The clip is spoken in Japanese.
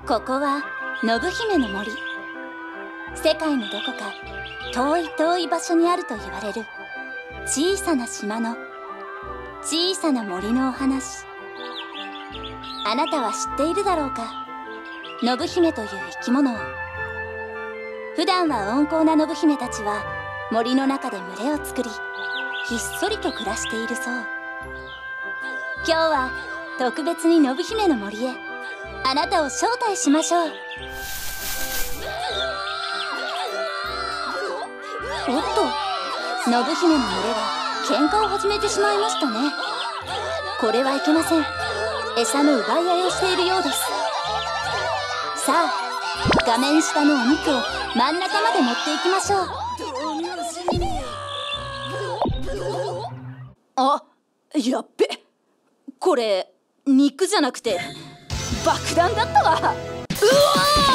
ここは信姫の森。世界のどこか遠い遠い場所にあると言われる小さな島の小さな森のお話。あなたは知っているだろうか、信姫という生き物を。普段は温厚な信姫たちは森の中で群れを作り、ひっそりと暮らしているそう。今日は特別に信姫の森へあなたを招待しましょう。おっと、信姫の群れが喧嘩を始めてしまいましたね。これはいけません。餌の奪い合いをしているようです。さあ、画面下のお肉を真ん中まで持っていきましょう。あ、やっべ、これ肉じゃなくて爆弾だったわ。うわー！